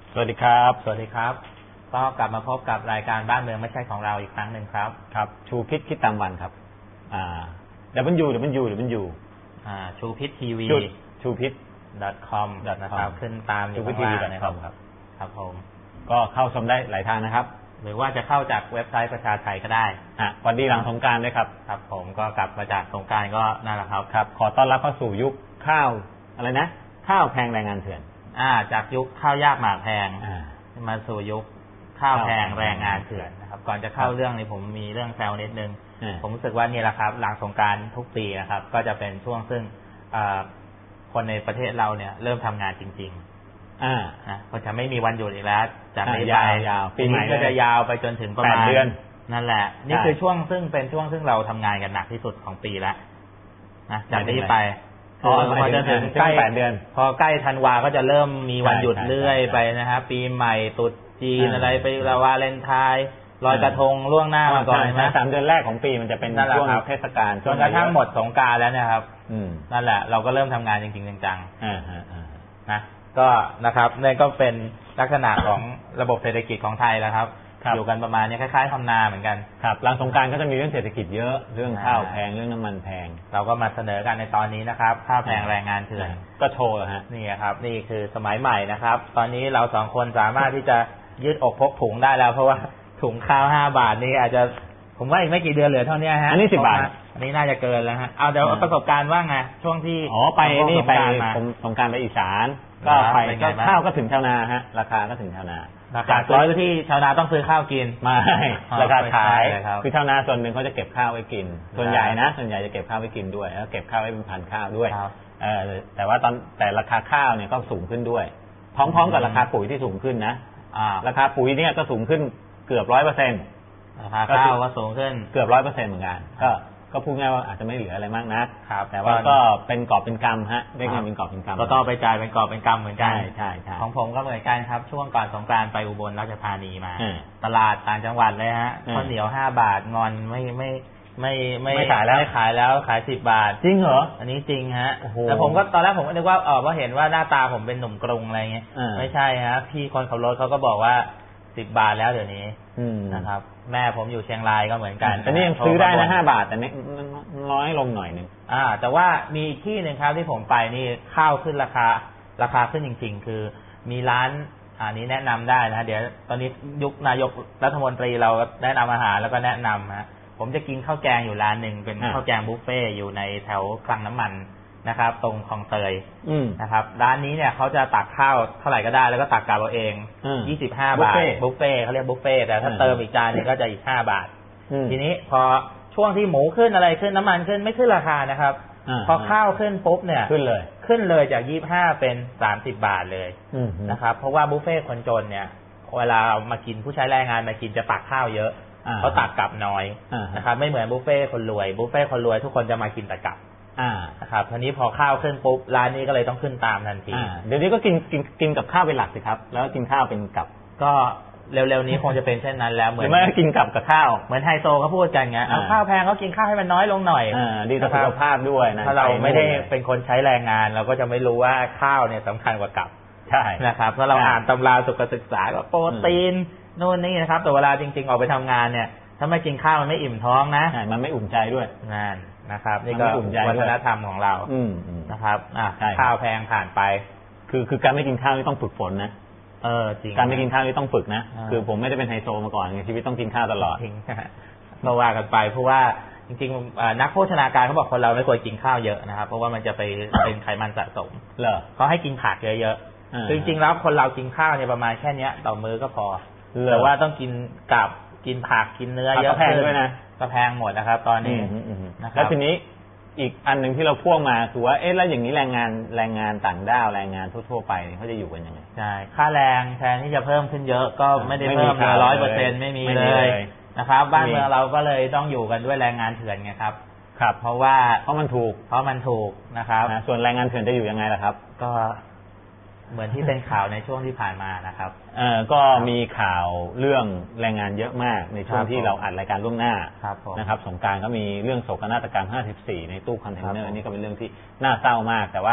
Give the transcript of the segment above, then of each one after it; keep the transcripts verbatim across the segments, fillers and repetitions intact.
สวัสดีครับสวัสดีครับก็กลับมาพบกับรายการบ้านเมืองไม่ใช่ของเราอีกครั้งหนึ่งครับครับชูพิษคิดตามวันครับอ่า w w w อ่าชูพิษทีวีชูพิษ .com นะครับขึ้นตามอยู่ข้างล่างนะครับครับผมก็เข้าชมได้หลายทางนะครับหรือว่าจะเข้าจากเว็บไซต์ประชาไทยก็ได้อ่ะวันดีหลังสงกรานต์ด้วยครับครับผมก็กลับมาจากสงกรานต์ก็นั่นแหละครับครับขอต้อนรับเข้าสู่ยุคข้าวอะไรนะข้าวแพงแรงงานเถื่อนอ่าจากยุคข้าวยากหมากแพงมาสู่ยุคข้าวแพงแรงงานเถื่อนนะครับก่อนจะเข้าเรื่องนี้ผมมีเรื่องแซวนิดนึงผมรู้สึกว่านี่แหละครับหลังสงกรานต์ทุกปีนะครับก็จะเป็นช่วงซึ่งคนในประเทศเราเนี่ยเริ่มทำงานจริงๆอ่าก็จะไม่มีวันหยุดอีกแล้วจากนี้ไปยาวปีนี้ก็จะยาวไปจนถึงประมาณนั่นแหละนี่คือช่วงซึ่งเป็นช่วงซึ่งเราทำงานกันหนักที่สุดของปีแล้วนะจากนี้ไปพอพอจะถึงใกล้เดือนพอใกล้ธันวาก็จะเริ่มมีวันหยุดเรื่อยไปนะครับปีใหม่ตรุษจีนอะไรไปละวาเลนไทน์ลอยกระทงล่วงหน้ามาก่อนนะสามเดือนแรกของปีมันจะเป็นช่วงเทศกาลจนกระทั่งหมดสงกรานต์แล้วนะครับนั่นแหละเราก็เริ่มทำงานจริงๆจังๆนะก็นะครับนี่ก็เป็นลักษณะของระบบเศรษฐกิจของไทยแล้วครับอยู่กันประมาณนี้คล้ายๆทำนาเหมือนกันครับหลังสงกรานต์ก็จะมีเรื่องเศรษฐกิจเยอะเรื่องข้าวแพงเรื่องน้ำมันแพงเราก็มาเสนอกันในตอนนี้นะครับข้าวแพงแรงงานเถื่อนก็โชว์ฮะนี่ครับนี่คือสมัยใหม่นะครับตอนนี้เราสองคนสามารถที่จะยืดอกพกถุงได้แล้วเพราะว่าถุงข้าวห้าบาทนี้อาจจะผมว่าอีกไม่กี่เดือนเหลือเท่านี้ฮะอันนี้สิบบาทอันนี้น่าจะเกินแล้วฮะเอาเดี๋ยวประสบการณ์ว่าไงช่วงที่อ๋อไปนี่ไปผมสงกรานต์ไปอีสานก็ไปก็ข้าวก็ถึงชาวนาฮะราคาก็ถึงชาวนาจากร้อยที่ชาวนาต้องซื้อข้าวกินไม่ราคาขายคือชาวนาส่วนหนึ่งเขาจะเก็บข้าวไว้กินส่วนใหญ่นะส่วนใหญ่จะเก็บข้าวไว้กินด้วยแล้วเก็บข้าวไว้เป็นพันข้าวด้วยเออแต่ว่าตอนแต่ราคาข้าวเนี่ยก็สูงขึ้นด้วยพร้อมๆกับราคาปุ๋ยที่สูงขึ้นนะราคาปุ๋ยเนี่ยก็สูงขึ้นเกือบร้อยเปอร์เซ็นต์ราคาข้าวก็สูงขึ้นเกือบร้อยเปอร์เซ็นต์เหมือนกันก็ก็พูดง่ายว่าอาจจะไม่เหลืออะไรมากนะครับแต่ว่าก็เป็นกอบเป็นกำฮะได้เงินเป็นกอบเป็นกำก็ต้องไปจ่ายเป็นกอบเป็นกำเหมือนกันใช่ใช่ใช่ของผมก็เหมือนกันครับช่วงก่อนสงกรานต์ไปอุบลราชธานีมาตลาดต่างจังหวัดเลยฮะข้าวเหนียวห้าบาทงอนไม่ไม่ไม่ไม่ไม่ขายแล้วไม่ขายแล้วขายสิบบาทจริงเหรออันนี้จริงฮะแต่ผมก็ตอนแรกผมก็นึกว่าอ๋อว่าเห็นว่าหน้าตาผมเป็นหนุ่มกรุงอะไรเงี้ยไม่ใช่ฮะพี่คนขับรถเขาก็บอกว่าสิบบาทแล้วเดี๋ยวนี้นะครับแม่ผมอยู่เชียงรายก็เหมือนกันแต่นี่ยังซื้อได้นะห้าบาทแต่น้อยลงหน่อยนึงอ่าแต่ว่ามีที่หนึ่งครับที่ผมไปนี่ข้าวขึ้นราคาราคาขึ้นจริงๆคือมีร้านอันนี้แนะนำได้นะเดี๋ยวตอนนี้ยุคนายกรัฐมนตรีเราแนะนำอาหารแล้วก็แนะนำฮะผมจะกินข้าวแกงอยู่ร้านหนึ่งเป็นข้าวแกงบุฟเฟ่อยู่ในแถวคลังน้ำมันนะครับตรงคลองเตยนะครับร้านนี้เนี่ยเขาจะตักข้าวเท่าไหร่ก็ได้แล้วก็ตักกลับเอาเองยี่สิบห้าบาทบุฟเฟ่เขาเรียกบุฟเฟ่แต่ถ้าเติมอีกจานนึงก็จะอีกห้าบาททีนี้พอช่วงที่หมูขึ้นอะไรขึ้นน้ำมันขึ้นไม่ขึ้นราคานะครับพอข้าวขึ้นปุ๊บเนี่ยขึ้นเลยขึ้นเลยจากยี่สิบห้าเป็นสามสิบบาทเลยนะครับเพราะว่าบุฟเฟ่คนจนเนี่ยเวลามากินผู้ใช้แรงงานมากินจะตักข้าวเยอะเขาตักกลับน้อยนะครับไม่เหมือนบุฟเฟ่คนรวยบุฟเฟ่คนรวยทุกคนจะมากินแต่กลับนะครับทีนี้พอข้าวขึ้นปุ๊บร้านนี้ก็เลยต้องขึ้นตามทันทีเดี๋ยวนี้ก็กินกินกินกับข้าวเป็นหลักสิครับแล้วกินข้าวเป็นกับก็เร็วๆนี้คงจะเป็นเช่นนั้นแล้วเหมือนไม่กินกับกับข้าวเหมือนไฮโซเขาพูดกันไงเอาข้าวแพงเขากินข้าวให้มันน้อยลงหน่อยดีต่อสุขภาพด้วยนะถ้าเราไม่ได้เป็นคนใช้แรงงานเราก็จะไม่รู้ว่าข้าวเนี่ยสำคัญกว่ากับใช่นะครับถ้าเราอ่านตำราสุขศึกษาก็โปรตีนโน่นนี่นะครับแต่เวลาจริงๆออกไปทำงานเนี่ยถ้าไม่กินข้าวมันไม่อิ่มท้องนะมันไม่อุ่นใจด้วยนั่นนะครับนี่ก็วัฒนธรรมของเรานะครับข้าวแพงผ่านไปคือคือการไม่กินข้าวนี่ต้องฝึกฝนนะเออจริงการไม่กินข้าวนี่ต้องฝึกนะคือผมไม่ได้เป็นไฮโซมาก่อนชีวิตต้องกินข้าวตลอดจริงก็ว่ากันไปเพราะว่าจริงๆนักโภชนาการเขาบอกคนเราไม่ควรกินข้าวเยอะนะครับเพราะว่ามันจะไปเป็นไขมันสะสมเหรอเขาให้กินผักเยอะๆคือจริงๆแล้วคนเรากินข้าวเนี่ยประมาณแค่นี้ต่อมื้อก็พอแต่ว่าต้องกินกับกินผักกินเนื้อเยอะแพงด้วยนะก็แพงหมดนะครับตอนนี้แล้วทีนี้อีกอันหนึ่งที่เราพ่วงมาคือว่าเอ๊ะแล้วอย่างนี้แรงงานแรงงานต่างด้าวแรงงานทั่วๆไปเขาจะอยู่กันยังไงใช่ค่าแรงแทนที่จะเพิ่มขึ้นเยอะก็ไม่ได้เพิ่มเลยร้อยเปอร์เซ็นต์ไม่มีเลยนะครับบ้านเมืองเราก็เลยต้องอยู่กันด้วยแรงงานเถื่อนไงครับครับเพราะว่าเพราะมันถูกเพราะมันถูกนะครับส่วนแรงงานเถื่อนจะอยู่ยังไงล่ะครับก็เหมือนที่เป็นข่าวในช่วงที่ผ่านมานะครับเออก็มีข่าวเรื่องแรงงานเยอะมากในช่วงที่เราอัดรายการล่วงหน้านะครับสงกรานต์ก็มีเรื่องโศกนาฏกรรมห้าสิบสี่ในตู้คอนเทนเนอร์นี่ก็เป็นเรื่องที่น่าเศร้ามากแต่ว่า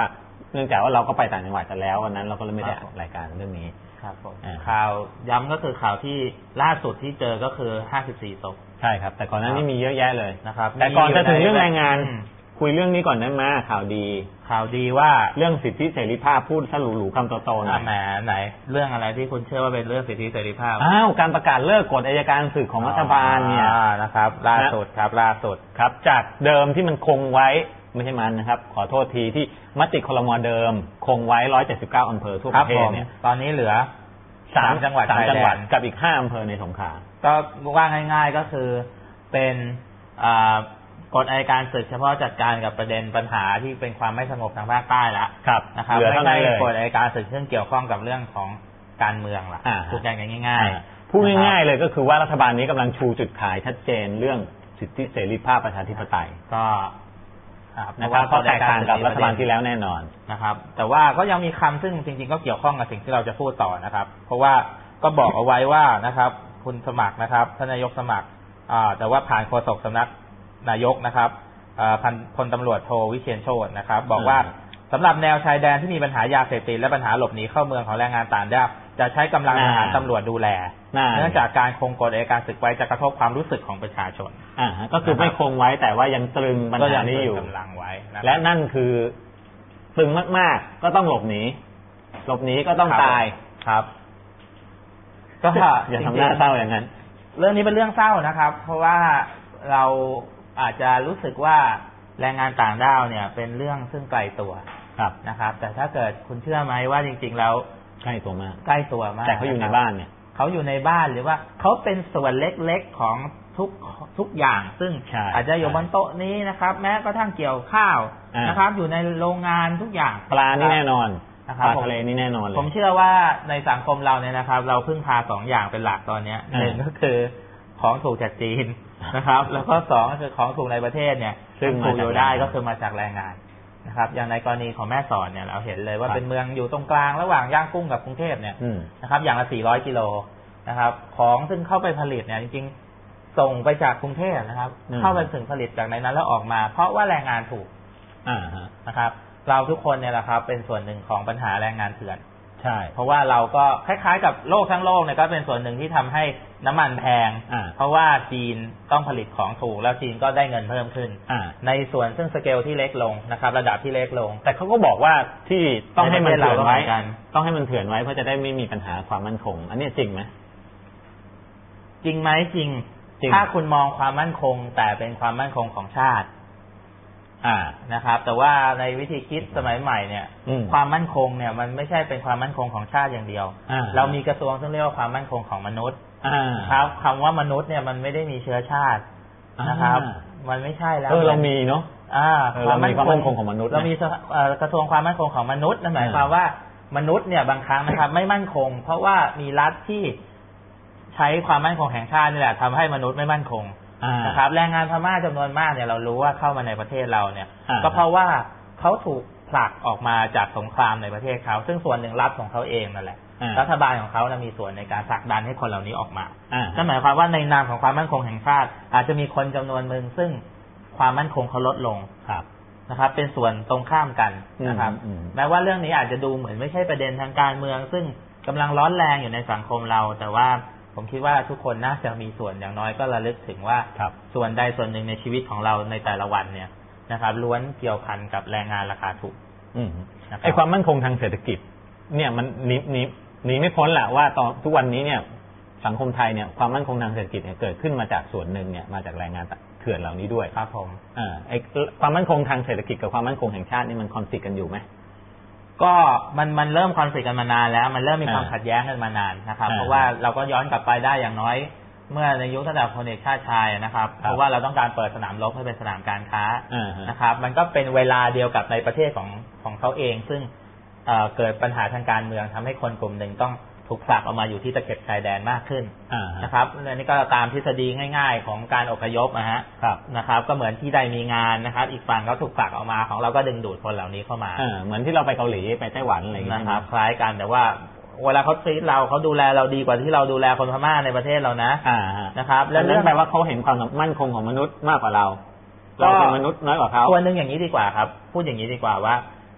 เนื่องจากว่าเราก็ไปต่างจังหวัดกันแล้ววันนั้นเราก็เลยไม่ได้รายการเรื่องนี้ครับผมข่าวย้ำก็คือข่าวที่ล่าสุดที่เจอก็คือห้าสิบสี่ศพใช่ครับแต่ก่อนหน้านี้มีเยอะแยะเลยนะครับแต่ก่อนจะถึงเรื่องแรงงานคุยเรื่องนี้ก่อนได้ไหมข่าวดีข่าวดีว่าเรื่องสิทธิเสรีภาพพูดสรุปหรูคำโตๆหน่อยแหมไหนเรื่องอะไรที่คุณเชื่อว่าเป็นเรื่องสิทธิเสรีภาพอ้าวการประกาศเลิกกฎอัยการศึกของรัฐบาลเนี่ยนะครับล่าสุดครับล่าสุดครับจากเดิมที่มันคงไว้ไม่ใช่มันนะครับขอโทษทีที่มติครม.เดิมคงไว้หนึ่งร้อยเจ็ดสิบเก้าอำเภอทั่วประเทศเนี่ยตอนนี้เหลือสามจังหวัดสามจังหวัดกับอีกห้าอำเภอในสงขลาก็ว่าง่ายๆก็คือเป็นกฎอัยการศึกเฉพาะจัดการกับประเด็นปัญหาที่เป็นความไม่สงบทางภาคใต้ละนะครับไม่ใช่กฎอัยการศึกซึ่งเกี่ยวข้องกับเรื่องของการเมืองละพูดง่ายๆพูดง่ายๆเลยก็คือว่ารัฐบาลนี้กำลังชูจุดขายชัดเจนเรื่องสิทธิเสรีภาพประชาธิปไตยก็นะครับก็แตกต่างกับรัฐบาลที่แล้วแน่นอนนะครับแต่ว่าก็ยังมีคำซึ่งจริงๆก็เกี่ยวข้องกับสิ่งที่เราจะพูดต่อนะครับเพราะว่าก็บอกเอาไว้ว่านะครับคุณสมัครนะครับท่านนายกสมัครแต่ว่าผ่านโฆษกสำนักนายกนะครับพันพลตำรวจโทวิเชียรโชตินะครับบอกว่าสำหรับแนวชายแดนที่มีปัญหายาเสพติดและปัญหาหลบหนีเข้าเมืองของแรงงานต่างด้าวจะใช้กำลังทหารตำรวจดูแลเนื่องจากการคงกฎอัยการศึกไว้จะกระทบความรู้สึกของประชาชนอ่าก็คือไม่คงไว้แต่ว่ายังตรึงปัญหานี้อยู่กำลังไว้และนั่นคือตรึงมากๆก็ต้องหลบหนีหลบหนีก็ต้องตายครับก็อย่าทำหน้าเศร้าอย่างนั้นเรื่องนี้เป็นเรื่องเศร้านะครับเพราะว่าเราอาจจะรู้สึกว่าแรงงานต่างด้าวเนี่ยเป็นเรื่องซึ่งไกลตัวนะครับแต่ถ้าเกิดคุณเชื่อไหมว่าจริงๆแล้วใกล้ตัวมากใกล้ตัวมากแต่เขาอยู่ในบ้านเนี่ยเขาอยู่ในบ้านหรือว่าเขาเป็นส่วนเล็กๆของทุกทุกอย่างซึ่งอาจจะอยู่บนโต๊ะนี้นะครับแม้กระทั่งเกี่ยวข้าวนะครับอยู่ในโรงงานทุกอย่างปลานี่แน่นอนปลาทะเลนี่แน่นอนเลยผมเชื่อว่าในสังคมเราเนี่ยนะครับเราพึ่งพาสองอย่างเป็นหลักตอนนี้หนึ่งก็คือของถูกจากจีนนะครับแล้วก็สองก็คือของถูกในประเทศเนี่ยซึ่งถูกอยู่ได้ก็คือมาจากแรงงานนะครับอย่างในกรณีของแม่สอดเนี่ยเราเห็นเลยว่าเป็นเมืองอยู่ตรงกลางระหว่างย่างกุ้งกับกรุงเทพเนี่ยนะครับอย่างละสี่ร้อยกิโลนะครับของซึ่งเข้าไปผลิตเนี่ยจริงๆส่งไปจากกรุงเทพนะครับเข้าไปถึงผลิตจากในนั้นแล้วออกมาเพราะว่าแรงงานถูกนะครับเราทุกคนเนี่ยแหละครับเป็นส่วนหนึ่งของปัญหาแรงงานเถื่อนใช่เพราะว่าเราก็คล้ายๆกับโลกทั้งโลกเนี่ยก็เป็นส่วนหนึ่งที่ทำให้น้ำมันแพงเพราะว่าจีนต้องผลิตของถูกแล้วจีนก็ได้เงินเพิ่มขึ้นในส่วนซึ่งสเกลที่เล็กลงนะครับระดับที่เล็กลงแต่เขาก็บอกว่าที่ต้องให้มันเถื่อนไว้ต้องให้มันเถื่อนไว้เพื่อจะได้ไม่มีปัญหาความมั่นคงอันนี้จริงไหมจริงไหมจริงถ้าคุณมองความมั่นคงแต่เป็นความมั่นคงของชาติอ่านะครับแต่ว่าในวิธีคิดสมัยใหม่เนี่ยความมั่นคงเนี่ยมันไม่ใช่เป็นความมั่นคงของชาติอย่างเดียวเรามีกระทรวงซึ่งเรียกว่าความมั่นคงของมนุษย์ครับคำว่ามนุษย์เนี่ยมันไม่ได้มีเชื้อชาตินะครับมันไม่ใช่แล้วเออเรามีเนาะอ่าความมั่นคงของมนุษย์เรามีกระทรวงความมั่นคงของมนุษย์นั่นหมายความว่ามนุษย์เนี่ยบางครั้งนะครับไม่มั่นคงเพราะว่ามีรัฐที่ใช้ความมั่นคงแห่งชาตินี่แหละทำให้มนุษย์ไม่มั่นคงนะครับแรงงานพม่าจำนวนมากเนี่ยเรารู้ว่าเข้ามาในประเทศเราเนี่ยก็เพราะว่าเขาถูกผลักออกมาจากสงครามในประเทศเขาซึ่งส่วนหนึ่งรัฐของเขาเองนั่นแหละรัฐบาลของเขานะมีส่วนในการผลักดันให้คนเหล่านี้ออกมานั่นหมายความว่าในนามของความมั่นคงแห่งชาติอาจจะมีคนจำนวนหนึ่งซึ่งความมั่นคงเขาลดลงนะครับเป็นส่วนตรงข้ามกันนะครับแม้ว่าเรื่องนี้อาจจะดูเหมือนไม่ใช่ประเด็นทางการเมืองซึ่งกำลังร้อนแรงอยู่ในสังคมเราแต่ว่าผมคิดว่าทุกคนน่าจะมีส่วนอย่างน้อยก็ระลึกถึงว่าส่วนใดส่วนหนึ่งในชีวิตของเราในแต่ละวันเนี่ยนะครับล้วนเกี่ยวพันกับแรงงานราคาถูกไอ้ความมั่นคงทางเศรษฐกิจเนี่ยมันหนีหนีหนีไม่พ้นแหละว่าตอนทุกวันนี้เนี่ยสังคมไทยเนี่ยความมั่นคงทางเศรษฐกิจเนี่ยเกิดขึ้นมาจากส่วนหนึ่งเนี่ยมาจากแรงงานเถื่อนเหล่านี้ด้วยครับผมอ่าไอ้ความมั่นคงทางเศรษฐกิจกับความมั่นคงแห่งชาตินี่มันคอนฟลิกต์กันอยู่ไหมก็มันมันเริ่มคอนฟลิกต์กันมานานแล้วมันเริ่มมีความขัดแย้งกันมานานนะครับเพราะว่าเราก็ย้อนกลับไปได้อย่างน้อยเมื่อในยุคตั้งแต่พลเอกชาติชายนะครับเพราะว่าเราต้องการเปิดสนามรบให้เป็นสนามการค้านะครับมันก็เป็นเวลาเดียวกับในประเทศของของเขาเองซึ่งเกิดปัญหาทางการเมืองทำให้คนกลุ่มหนึ่งต้องถูกผลักออกมาอยู่ที่ตะเข็บชายแดนมากขึ้นนะครับอันนี้ก็ตามทฤษฎีง่ายๆของการอพยพนะฮะนะครับก็เหมือนที่ใดมีงานนะครับอีกฝั่งเขาถูกผลักออกมาของเราก็ดึงดูดคนเหล่านี้เข้ามาเหมือนที่เราไปเกาหลีไปไต้หวันอะไรอย่างเงี้ยนะครับคล้ายกันแต่ว่าเวลาเขาทรีตเราเขาดูแลเราดีกว่าที่เราดูแลคนพม่าในประเทศเรานะนะครับแล้วนั่นแปลว่าเขาเห็นความมั่นคงของมนุษย์มากกว่าเราเราเป็นมนุษย์น้อยกว่าเขาตัวนึงอย่างนี้ดีกว่าครับพูดอย่างนี้ดีกว่าว่า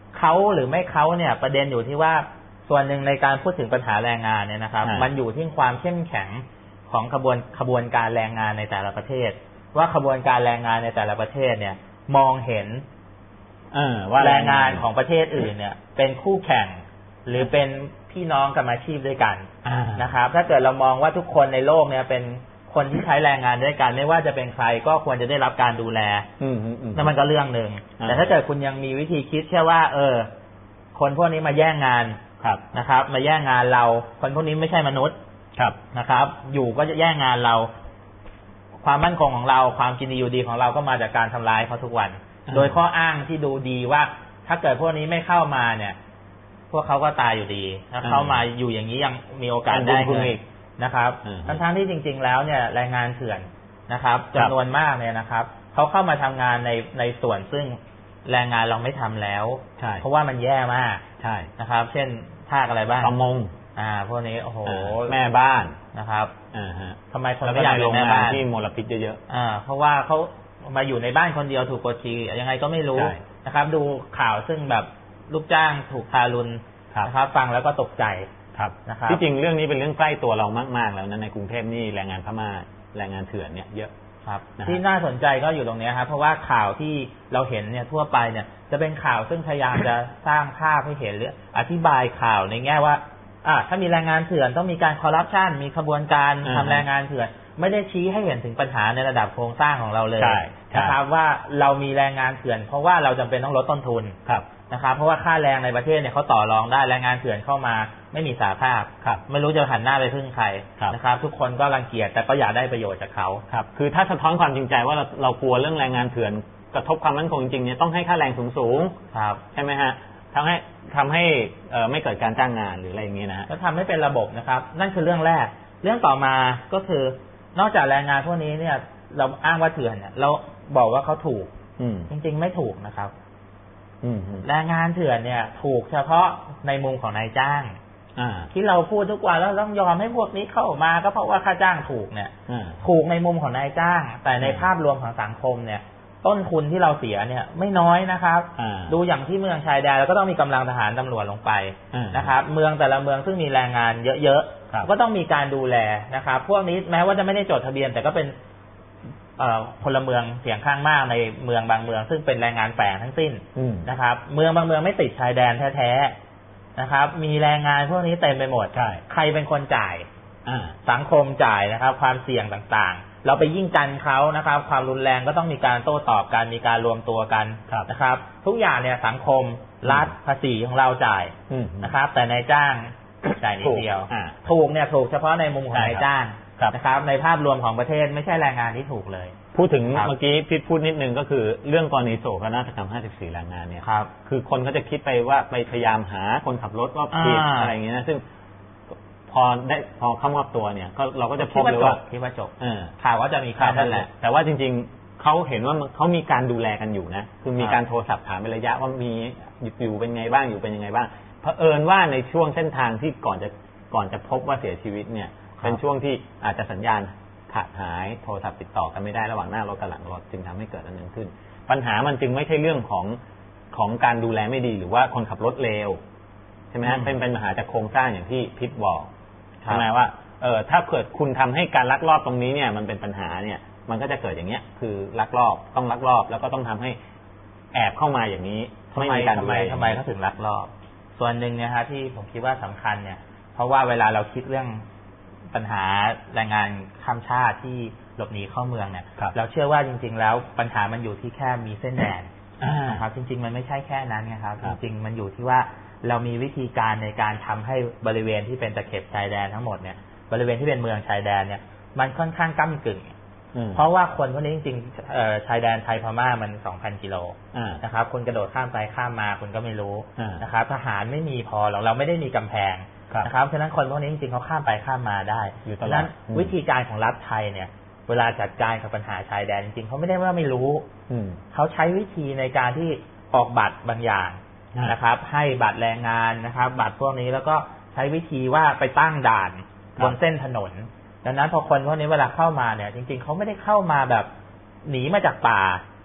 เขาหรือไม่เขาเนี่ยประเด็นอยู่ที่ว่าส่วนหนึ่งในการพูดถึงปัญหาแรงงานเนี่ยนะครับมันอยู่ที่ความเข้มแข็งของขบวนขบวนการแรงงานในแต่ละประเทศว่าขบวนการแรงงานในแต่ละประเทศเนี่ยมองเห็นว่าแรงงานของประเทศอื่นเนี่ยเป็นคู่แข่งหรือเป็นพี่น้องกันอาชีพด้วยกันนะครับถ้าเกิดเรามองว่าทุกคนในโลกเนี่ยเป็นคนที่ใช้แรงงานด้วยกันไม่ว่าจะเป็นใครก็ควรจะได้รับการดูแลนั่นมันก็เรื่องหนึ่งแต่ถ้าเกิดคุณยังมีวิธีคิดแค่ว่าเออคนพวกนี้มาแย่งงานนะครับมาแย่งงานเราคนพวกนี้ไม่ใช่มนุษย์นะครับอยู่ก็จะแย่งงานเราความมั่นคงของเราความกินดีอยู่ดีของเราก็มาจากการทำร้ายเขาทุกวันโดยข้ออ้างที่ดูดีว่าถ้าเกิดพวกนี้ไม่เข้ามาเนี่ยพวกเขาก็ตายอยู่ดีถ้าเข้ามาอยู่อย่างนี้ยังมีโอกาสได้เงินนะครับทั้งๆที่จริงๆแล้วเนี่ยแรงงานเถื่อนนะครับจำนวนมากเนี่ยนะครับเขาเข้ามาทำงานในในส่วนซึ่งแรงงานเราไม่ทำแล้วเพราะว่ามันแย่มากใช่นะครับเช่นภาคอะไรบ้างประมงอ่าพวกนี้โอ้โหแม่บ้านนะครับอ่าฮะทำไมคนไม่อยากเป็นแม่บ้านที่มลพิษเยอะๆอ่าเพราะว่าเขามาอยู่ในบ้านคนเดียวถูกกดขี่ยังไงก็ไม่รู้นะครับดูข่าวซึ่งแบบลูกจ้างถูกทารุณนะครับฟังแล้วก็ตกใจครับนะครับที่จริงเรื่องนี้เป็นเรื่องใกล้ตัวเรามากๆแล้วนะในกรุงเทพนี่แรงงานพม่าแรงงานเถื่อนเนี่ยเยอะครับที่น่าสนใจก็อยู่ตรงนี้ครับเพราะว่าข่าวที่เราเห็นเนี่ยทั่วไปเนี่ยจะเป็นข่าวซึ่งพยายามจะสร้างภาพให้เห็นหรืออธิบายข่าวในแง่ว่าอ่าถ้ามีแรงงานเถื่อนต้องมีการคอร์รัปชันมีขบวนการทำแรงงานเถื่อนไม่ได้ชี้ให้เห็นถึงปัญหาในระดับโครงสร้างของเราเลยนะครับว่าเรามีแรงงานเถื่อนเพราะว่าเราจำเป็นต้องลดต้นทุนนะครับเพราะว่าค่าแรงในประเทศเนี่ยเขาต่อรองได้แรงงานเถื่อนเข้ามาไม่มีสาภาพไม่รู้จะหันหน้าไปพึ่งใครนะครับทุกคนก็รังเกียจแต่ก็อยากได้ประโยชน์จากเขาครับคือถ้าสะท้อนความจริงใจว่าเราเรากลัวเรื่องแรงงานเถื่อนกระทบความมั่นคงจริงเนี่ยต้องให้ค่าแรงสูงสูงใช่ไหมฮะทำให้ทำให้ไม่เกิดการจ้างงานหรืออะไรอย่างเงี้ยนะก็ทำให้เป็นระบบนะครับนั่นคือเรื่องแรกเรื่องต่อมาก็คือนอกจากแรงงานพวกนี้เนี่ยเราอ้างว่าเถื่อนเนี่ยเราบอกว่าเขาถูกจริงๆไม่ถูกนะครับแรงงานเถื่อนเนี่ยถูกเฉพาะในมุมของนายจ้างที่เราพูดทุกวันแล้วต้องยอมให้พวกนี้เข้ามาก็เพราะว่าค่าจ้างถูกเนี่ยถูกในมุมของนายจ้างแต่ในภาพรวมของสังคมเนี่ยต้นทุนที่เราเสียเนี่ยไม่น้อยนะครับดูอย่างที่เมืองชายแดนแล้วก็ต้องมีกำลังทหารตำรวจลงไปนะครับเมืองแต่ละเมืองซึ่งมีแรงงานเยอะๆก็ต้องมีการดูแลนะครับพวกนี้แม้ว่าจะไม่ได้จดทะเบียนแต่ก็เป็นพลเมืองเสียงข้างมากในเมืองบางเมืองซึ่งเป็นแรงงานแฝงทั้งสิ้นนะครับเมืองบางเมืองไม่ติดชายแดนแท้ๆนะครับมีแรงงานพวกนี้เต็มไปหมดใครเป็นคนจ่ายสังคมจ่ายนะครับความเสี่ยงต่างๆเราไปยิ่งกันเขานะครับความรุนแรงก็ต้องมีการโต้ตอบกันมีการรวมตัวกันนะครับทุกอย่างเนี่ยสังคมรัฐภาษีของเราจ่ายนะครับแต่นายจ้างจ่ายนิดเดียวถูกเนี่ยถูกเฉพาะในมุมของนายจ้างนะครับในภาพรวมของประเทศไม่ใช่แรงงานที่ถูกเลยพูดถึงเมื่อกี้พิษพูดนิดนึงก็คือเรื่องกรณีโศกนาฏกรรมห้าสิบสี่แรงงานเนี่ยคือคนก็จะคิดไปว่าไปพยายามหาคนขับรถว่าผิดอะไรอย่างเงี้ยนะซึ่งพอได้พอเข้ามอบตัวเนี่ยก็เราก็จะพบเลยว่าคิดว่าจบข่าวว่าจะมีข่าวนั่นแหละแต่ว่าจริงๆเขาเห็นว่าเขามีการดูแลกันอยู่นะคือมีการโทรศัพท์ถามเป็นระยะว่ามีอยู่เป็นไงบ้างอยู่เป็นยังไงบ้างเผอิญว่าในช่วงเส้นทางที่ก่อนจะก่อนจะพบว่าเสียชีวิตเนี่ยเป็นช่วงที่อาจจะสัญญาณขาดหายโทรศัพท์ติดต่อกันไม่ได้ระหว่างหน้ารถกับหลังรถจึงทำให้เกิดอันนั้นขึ้นปัญหามันจึงไม่ใช่เรื่องของของการดูแลไม่ดีหรือว่าคนขับรถเลวใช่ไหมฮะเป็นเป็นปัญหาจากโครงสร้างอย่างที่พิษบอกใช่ไหมว่าเออถ้าเกิดคุณทำให้การลักลอบตรงนี้เนี่ยมันเป็นปัญหาเนี่ยมันก็จะเกิดอย่างเงี้ยคือลักลอบต้องลักลอบแล้วก็ต้องทำให้แอบเข้ามาอย่างนี้ไม่มีการดูแลทำไมเขาถึงลักลอบส่วนหนึ่งเนี่ยฮะที่ผมคิดว่าสำคัญเนี่ยเพราะว่าเวลาเราคิดเรื่องปัญหาแรงงานข้ามชาติที่หลบหนีเข้าเมืองเนี่ยเราเชื่อว่าจริงๆแล้วปัญหามันอยู่ที่แค่มีเส้นแดนนะครับจริงๆมันไม่ใช่แค่นั้นนะครับจริงๆมันอยู่ที่ว่าเรามีวิธีการในการทำให้บริเวณที่เป็นตะเข็บชายแดนทั้งหมดเนี่ยบริเวณที่เป็นเมืองชายแดนเนี่ยมันค่อนข้างก้ำกึ่งเพราะว่าคนพวกนี้จริงๆชายแดนไทยพม่ามัน สองพัน กิโลนะครับคนกระโดดข้ามไปข้ามมาคุณก็ไม่รู้นะครับทหารไม่มีพอหรอกเราไม่ได้มีกำแพงนะครับฉะนั้นคนพวกนี้จริงๆเขาข้ามไปข้ามมาได้ฉะนั้นวิธีการของรัฐไทยเนี่ยเวลาจัดการกับปัญหาชายแดนจริงๆเขาไม่ได้ว่าไม่รู้เขาใช้วิธีในการที่ออกบัตรบางอย่างนะครับให้บัตรแรงงานนะครับบัตรพวกนี้แล้วก็ใช้วิธีว่าไปตั้งด่านบนเส้นถนนดังนั้นพอคนพวกนี้เวลาเข้ามาเนี่ยจริงๆเขาไม่ได้เข้ามาแบบหนีมาจากป่า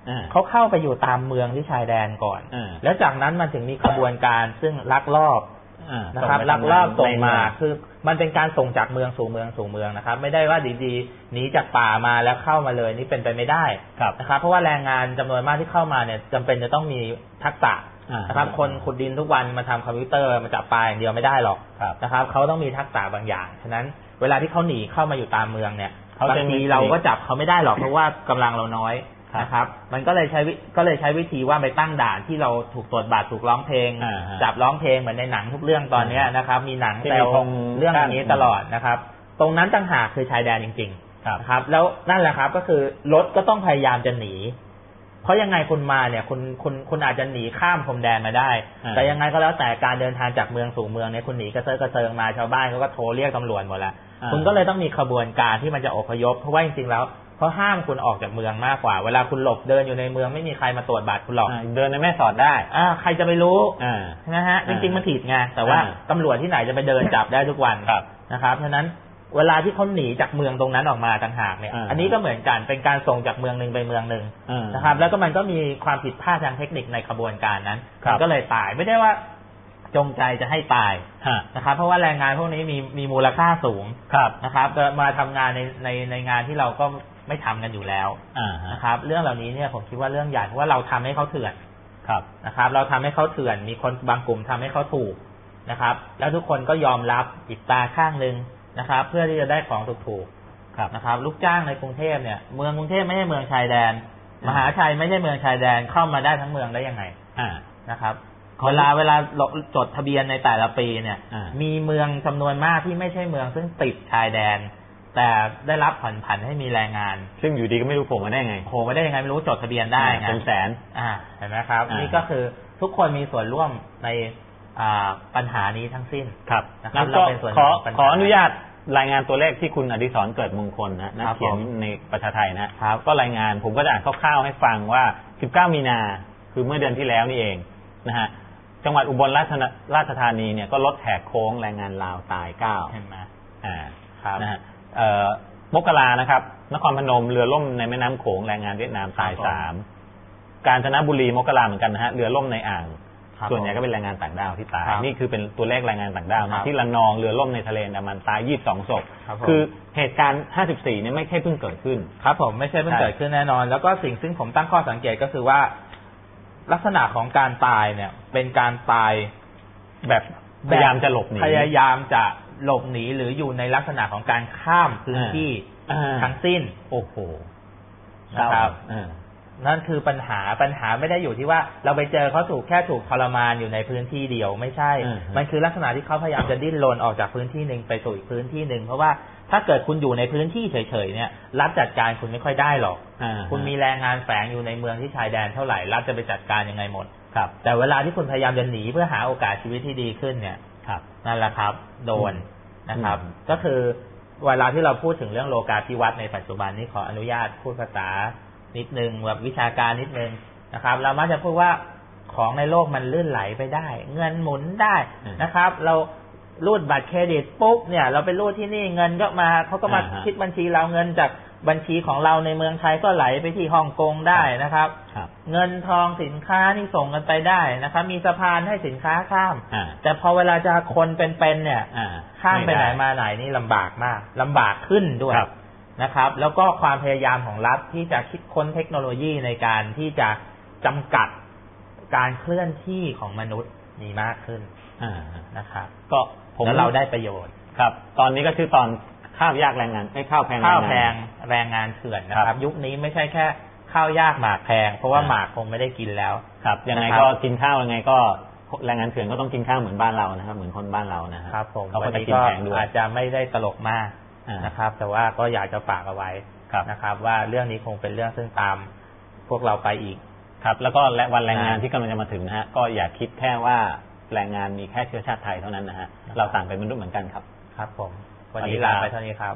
เขาเข้าไปอยู่ตามเมืองที่ชายแดนก่อนแล้วจากนั้นมันถึงมีขบวนการซึ่งลักลอบนะครับลักลอบส่งมาคือมันเป็นการส่งจากเมืองสู่เมืองสู่เมืองนะครับไม่ได้ว่าดีๆหนีจากป่ามาแล้วเข้ามาเลยนี่เป็นไปไม่ได้นะครับเพราะว่าแรงงานจำนวนมากที่เข้ามาเนี่ยจำเป็นจะต้องมีทักษะนะครับคนขุดดินทุกวันมาทำคอมพิวเตอร์มาจับปลาอย่างเดียวไม่ได้หรอกนะครับเขาต้องมีทักษะบางอย่างฉะนั้นเวลาที่เขาหนีเข้ามาอยู่ตามเมืองเนี่ยบางทีเราก็จับเขาไม่ได้หรอกเพราะว่ากำลังเราน้อยนะครับมันก็เลยใช้ก็เลยใช้วิธีว่าไปตั้งด่านที่เราถูกตรวจบัตรถูกร้องเพลงจับร้องเพลงเหมือนในหนังทุกเรื่องตอนนี้นะครับมีหนังแซวเรื่องนี้ตลอดนะครับตรงนั้นต่างหากคือชายแดนจริงๆนะครับแล้วนั่นแหละครับก็คือรถก็ต้องพยายามจะหนีเพราะยังไงคุณมาเนี่ยคุณคุณคุณอาจจะหนีข้ามพรมแดนมาได้แต่ยังไงก็แล้วแต่การเดินทางจากเมืองสู่เมืองเนี่ยคุณหนีกระเซิร์กระเซิงมาชาวบ้านเขาก็โทรเรียกตำรวจหมดละคุณก็เลยต้องมีขบวนการที่มันจะอพยพเพราะว่าจริงๆแล้วเขาห้ามคุณออกจากเมืองมากกว่าเวลาคุณหลบเดินอยู่ในเมืองไม่มีใครมาตรวจบัตรคุณหรอกเดินในแม่สอดได้อ่าใครจะไปรู้นะฮะจริงๆมันผิดไงแต่ว่าตำรวจที่ไหนจะไปเดินจับได้ทุกวันนะครับฉะนั้นเวลาที่เขาหนีจากเมืองตรงนั้นออกมาต่างหากเนี่ยอันนี้ก็เหมือนกันเป็นการส่งจากเมืองหนึ่งไปเมืองหนึ่งนะครับแล้วก็มันก็มีความผิดพลาดทางเทคนิคในขบวนการนั้นมันก็เลยตายไม่ได้ว่าจงใจจะให้ตายนะครับเพราะว่าแรงงานพวกนี้มีมีมูลค่าสูงนะครับมาทำงานในในในงานที่เราก็ไม่ทำกันอยู่แล้วนะครับเรื่องเหล่านี้เนี่ยผมคิดว่าเรื่องใหญ่เพราะว่าเราทำให้เขาเถื่อนนะครับเราทำให้เขาเถื่อนมีคนบางกลุ่มทำให้เขาถูกนะครับแล้วทุกคนก็ยอมรับปิดตาข้างนึงนะครับเพื่อที่จะได้ของถูกๆนะครับลูกจ้างในกรุงเทพเนี่ยเมืองกรุงเทพไม่ใช่เมืองชายแดนมหาชัยไม่ใช่เมืองชายแดนเข้ามาได้ทั้งเมืองได้ยังไงนะครับเวลาเวลาจดทะเบียนในแต่ละปีเนี่ยมีเมืองจำนวนมากที่ไม่ใช่เมืองซึ่งติดชายแดนแต่ได้รับผ่อนผันให้มีแรงงานซึ่งอยู่ดีก็ไม่รู้โผล่มาได้ไงโผล่มาได้ยังไงไม่รู้จดทะเบียนได้ไงเป็นแสนอ่าเห็นไหมครับนี่ก็คือทุกคนมีส่วนร่วมในปัญหานี้ทั้งสิ้นครับนะครับเราเป็นส่วนขอขออนุญาตรายงานตัวเลขที่คุณอดิศรเกิดมงคลนะนักเขียนในประชาไทยนะครับก็รายงานผมก็จะอ่านคร่าวๆให้ฟังว่าสิบเก้ามีนาคือเมื่อเดือนที่แล้วนี่เองนะฮะจังหวัดอุบลราชราชธานีเนี่ยก็รถแหกโค้งแรงงานลาวตายเก้าเห็นไหมอ่าครับนะฮะเอ่อมกรานะครับนครพนมเรือล่มในแม่น้ำโขงแรงงานเวียดนามตายสามกาญจนบุรีมกราเหมือนกันนะฮะเรือล่มในอ่างส่วนใหญ่ก็เป็นแรงงานต่างด้าวที่ตายนี่คือเป็นตัวเลขแรงงานต่างด้าวนะที่ระนองเรือล่มในทะเลอันดามันตายยี่สิบสองศพคือเหตุการณ์ห้าสิบสี่เนี่ยไม่ใช่เพิ่งเกิดขึ้นครับผมไม่ใช่เพิ่งเกิดขึ้นแน่นอนแล้วก็สิ่งซึ่งผมตั้งข้อสังเกตก็คือว่าลักษณะของการตายเนี่ยเป็นการตายแบบพยายามจะหลบหนีพยายามจะหลบหนีหรืออยู่ในลักษณะของการข้ามพื้นที่ทั้งสิ้นโอ้โหนะครับนั่นคือปัญหาปัญหาไม่ได้อยู่ที่ว่าเราไปเจอเขาถูกแค่ถูกทรมานอยู่ในพื้นที่เดียวไม่ใช่มันคือลักษณะที่เขาพยายามจะดิ้นรนออกจากพื้นที่หนึ่งไปสู่อีกพื้นที่หนึ่งเพราะว่าถ้าเกิดคุณอยู่ในพื้นที่เฉยๆเนี่ยรัฐจัดการคุณไม่ค่อยได้หรอกคุณมีแรงงานแฝงอยู่ในเมืองที่ชายแดนเท่าไหร่รัฐจะไปจัดการยังไงหมดครับแต่เวลาที่คุณพยายามจะหนีเพื่อหาโอกาสชีวิตที่ดีขึ้นเนี่ยนั่นแหละครับโดนนะครับก็คือเวลาที่เราพูดถึงเรื่องโลกาภิวัตน์ในปัจจุบันนี้ขออนุญาตพูดภาษานิดนึงแบบวิชาการนิดนึงนะครับเรามักจะพูดว่าของในโลกมันลื่นไหลไปได้เงินหมุนได้นะครับเรารูดบัตรเครดิตปุ๊บเนี่ยเราไปรูดที่นี่เงินก็มาเขาก็มาคิดบัญชีเราเงินจากบัญชีของเราในเมืองไทยก็ไหลไปที่ฮ่องกงได้นะครับเงินทองสินค้านี่ส่งกันไปได้นะครับมีสะพานให้สินค้าข้ามแต่พอเวลาจะคนเป็นๆเนี่ยข้ามไปไหนมาไหนนี่ลำบากมากลำบากขึ้นด้วยนะครับแล้วก็ความพยายามของรัฐที่จะคิดค้นเทคโนโลยีในการที่จะจำกัดการเคลื่อนที่ของมนุษย์มีมากขึ้นนะครับก็ผมเราได้ประโยชน์ครับตอนนี้ก็คือตอนข้าวยากแรงงานไม่ข้าวแพงข้าวแพงแรงงานเถื่อนนะครับยุคนี้ไม่ใช่แค่ข้าวยากหมากแพงเพราะว่าหมากคงไม่ได้กินแล้วครับยังไงก็กินข้าวยังไงก็แรงงานเถื่อนก็ต้องกินข้าวเหมือนบ้านเรานะครับเหมือนคนบ้านเรานะครับผมวันนี้ก็อาจจะไม่ได้ตลกมากนะครับแต่ว่าก็อยากจะฝากเอาไว้นะครับว่าเรื่องนี้คงเป็นเรื่องซึ่งตามพวกเราไปอีกครับแล้วก็และวันแรงงานที่กำลังจะมาถึงนะฮะก็อย่าคิดแค่ว่าแรงงานมีแค่เชื้อชาติไทยเท่านั้นนะฮะเราต่างเป็นมนุษย์เหมือนกันครับครับผมวันนี้ลาไปเท่านี้ครับ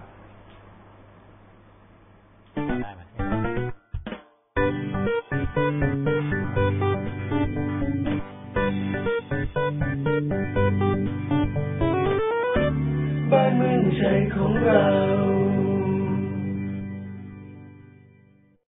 ได้ไหมบ้านเมืองใจของเรา